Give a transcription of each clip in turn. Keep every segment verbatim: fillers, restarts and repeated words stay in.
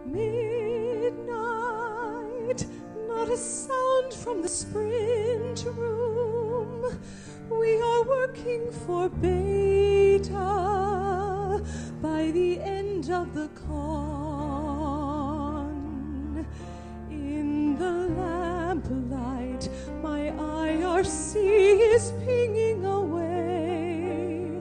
Midnight, not a sound from the sprint room. We are working for Beta by the end of the con. In the lamplight, my I R C is pinging away.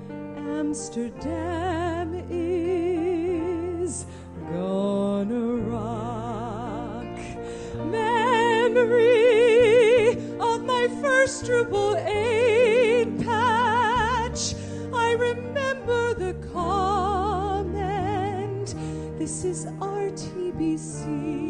Amsterdam is gonna rock. Memory of my first Drupal eight patch. I remember the comment, this is R T B C.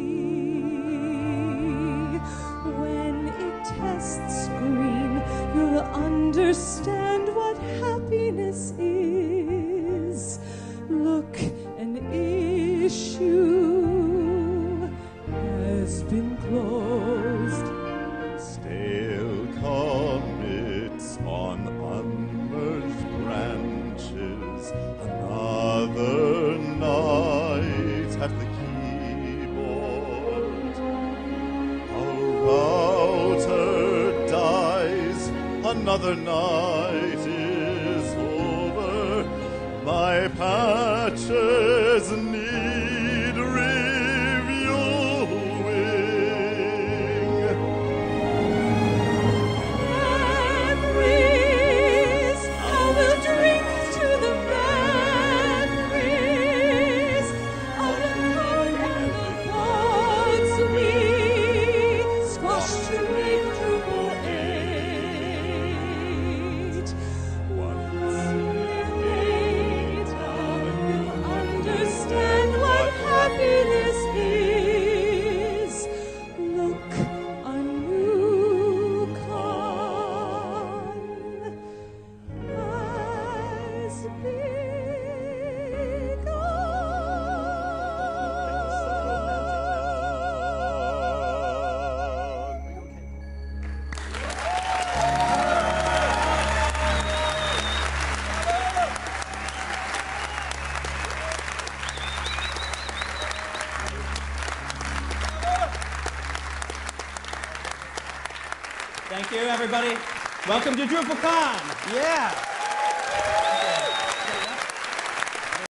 When it tests green, you'll understand what happiness is. Look, an issue has been closed. Stale commits on unmerged branches. Another night at the keyboard. A router dies. Another night is over. My patches need reviewing. Memories, I will drink to the memories of the code and the bugs we squashed to make Drupal eight. Once later, you'll understand what happiness is. Look, a new con has Thank you, everybody. Welcome to DrupalCon. Yeah.